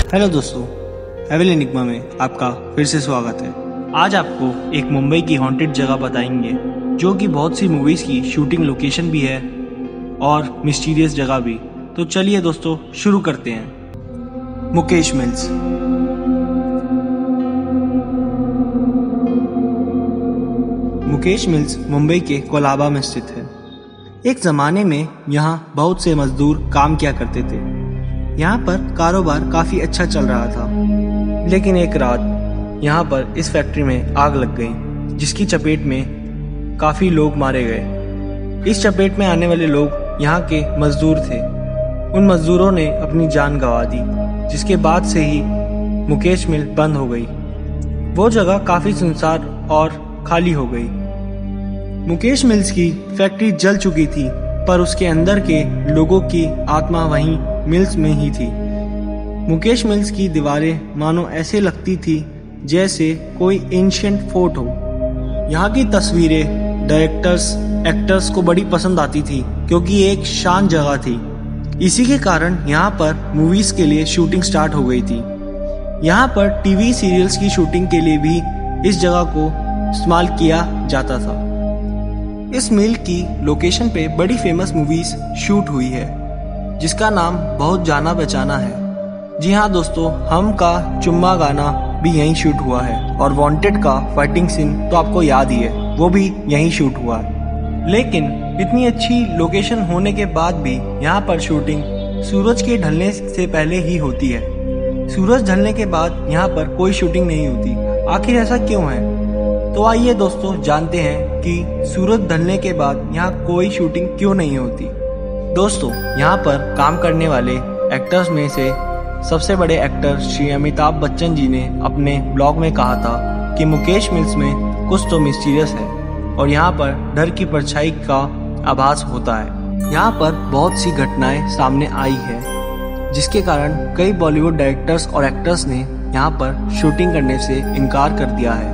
Hello दोस्तों, evil enigma में आपका फिर से स्वागत है। आज आपको एक मुंबई की हॉन्टेड जगह बताएंगे जो कि बहुत सी मूवीज़ की शूटिंग लोकेशन भी है और मिस्टीरियस जगह भी। तो चलिए दोस्तों शुरू करते हैं। मुकेश मिल्स। मुकेश मिल्स मुंबई के कोलाबा में स्थित है। एक ज़माने में यहाँ बहुत से मजदूर काम किया करते थे। यहाँ पर कारोबार काफ़ी अच्छा चल रहा था, लेकिन एक रात यहाँ पर इस फैक्ट्री में आग लग गई, जिसकी चपेट में काफ़ी लोग मारे गए। इस चपेट में आने वाले लोग यहाँ के मजदूर थे। उन मजदूरों ने अपनी जान गंवा दी, जिसके बाद से ही मुकेश मिल बंद हो गई। वो जगह काफ़ी सुनसान और खाली हो गई। मुकेश मिल्स की फैक्ट्री जल चुकी थी, पर उसके अंदर के लोगों की आत्मा वहीं मिल्स में ही थी। मुकेश मिल्स की दीवारें मानो ऐसे लगती थी जैसे कोई एंशिएंट फोर्ट हो। यहाँ की तस्वीरें डायरेक्टर्स, एक्टर्स को बड़ी पसंद आती थी, क्योंकि ये एक शांत जगह थी। इसी के कारण यहाँ पर मूवीज के लिए शूटिंग स्टार्ट हो गई थी। यहाँ पर टीवी सीरियल्स की शूटिंग के लिए भी इस जगह को इस्तेमाल किया जाता था। इस मिल की लोकेशन पे बड़ी फेमस मूवीज शूट हुई है, जिसका नाम बहुत जाना पहचाना है। जी हाँ दोस्तों, हम का चुम्मा गाना भी यहीं शूट हुआ है, और वांटेड का फाइटिंग सीन तो आपको याद ही है, वो भी यहीं शूट हुआ है। लेकिन इतनी अच्छी लोकेशन होने के बाद भी यहाँ पर शूटिंग सूरज के ढलने से पहले ही होती है। सूरज ढलने के बाद यहाँ पर कोई शूटिंग नहीं होती। आखिर ऐसा क्यों है? तो आइए दोस्तों जानते हैं कि सूरज ढलने के बाद यहाँ कोई शूटिंग क्यों नहीं होती। दोस्तों, यहाँ पर काम करने वाले एक्टर्स में से सबसे बड़े एक्टर श्री अमिताभ बच्चन जी ने अपने ब्लॉग में कहा था कि मुकेश मिल्स में कुछ तो मिस्टीरियस है और यहाँ पर डर की परछाई का आभास होता है। यहाँ पर बहुत सी घटनाएं सामने आई है, जिसके कारण कई बॉलीवुड डायरेक्टर्स और एक्टर्स ने यहाँ पर शूटिंग करने से इनकार कर दिया है।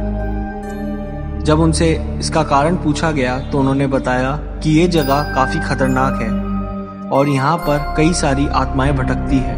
जब उनसे इसका कारण पूछा गया तो उन्होंने बताया कि ये जगह काफ़ी खतरनाक है और यहाँ पर कई सारी आत्माएं भटकती है।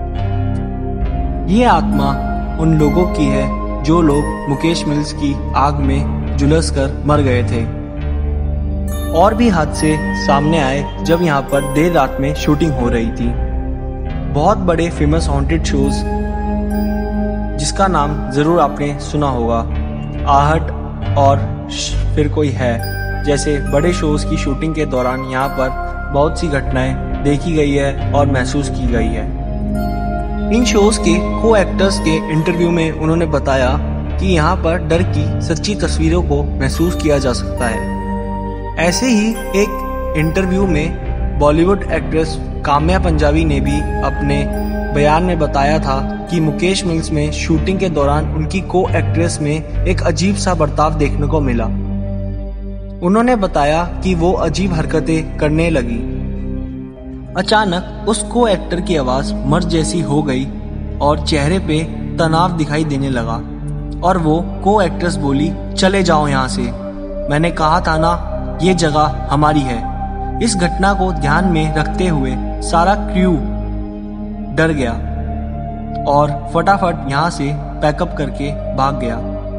ये आत्मा उन लोगों की है जो लोग मुकेश मिल्स की आग में झुलस कर मर गए थे। और भी हादसे सामने आए जब यहाँ पर देर रात में शूटिंग हो रही थी। बहुत बड़े फेमस हॉन्टेड शोज, जिसका नाम ज़रूर आपने सुना होगा, आहट और फिर कोई है, जैसे बड़े शोज की शूटिंग के दौरान यहाँ पर बहुत सी घटनाएं देखी गई है और महसूस की गई है। इन शोज के को एक्टर्स के इंटरव्यू में उन्होंने बताया कि यहाँ पर डर की सच्ची तस्वीरों को महसूस किया जा सकता है। ऐसे ही एक इंटरव्यू में बॉलीवुड एक्ट्रेस काम्या पंजाबी ने भी अपने बयान में बताया था कि मुकेश मिल्स में शूटिंग के दौरान उनकी को एक्ट्रेस में एक अजीब सा बर्ताव देखने को मिला। उन्होंने बताया कि वो अजीब हरकतें करने लगी। अचानक उस को एक्टर की आवाज मर्द जैसी हो गई और चेहरे पे तनाव दिखाई देने लगा, और वो को एक्ट्रेस बोली, चले जाओ यहाँ से, मैंने कहा था ना ये जगह हमारी है। इस घटना को ध्यान में रखते हुए सारा क्रू डर गया और फटाफट यहाँ से पैकअप करके भाग गया।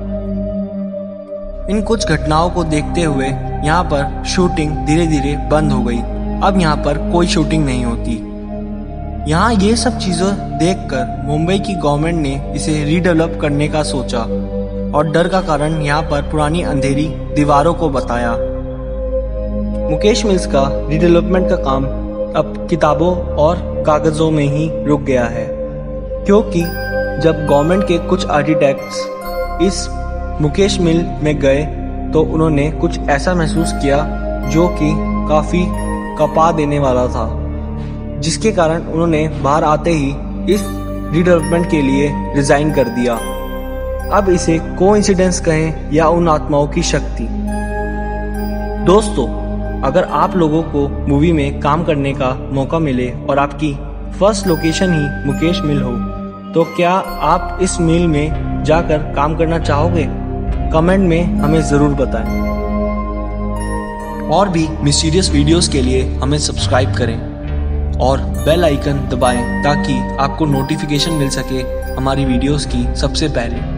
इन कुछ घटनाओं को देखते हुए यहाँ पर शूटिंग धीरे धीरे बंद हो गई। अब यहाँ पर कोई शूटिंग नहीं होती। यहाँ ये सब चीज़ें देखकर मुंबई की गवर्नमेंट ने इसे रीडेवलप करने का सोचा और डर का कारण यहाँ पर पुरानी अंधेरी दीवारों को बताया। मुकेश मिल्स का रीडेवलपमेंट का काम अब किताबों और कागज़ों में ही रुक गया है, क्योंकि जब गवर्नमेंट के कुछ आर्किटेक्ट्स इस मुकेश मिल में गए तो उन्होंने कुछ ऐसा महसूस किया जो कि काफ़ी कपा देने वाला था, जिसके कारण उन्होंने बाहर आते ही इस रीडेवलपमेंट के लिए रिज़ाइन कर दिया। अब इसे कोइंसिडेंस कहें या उन आत्माओं की शक्ति। दोस्तों, अगर आप लोगों को मूवी में काम करने का मौका मिले और आपकी फर्स्ट लोकेशन ही मुकेश मिल हो, तो क्या आप इस मिल में जाकर काम करना चाहोगे? कमेंट में हमें ज़रूर बताएं। और भी मिस्टीरियस वीडियोस के लिए हमें सब्सक्राइब करें और बेल आइकन दबाएं ताकि आपको नोटिफिकेशन मिल सके हमारी वीडियोस की सबसे पहले।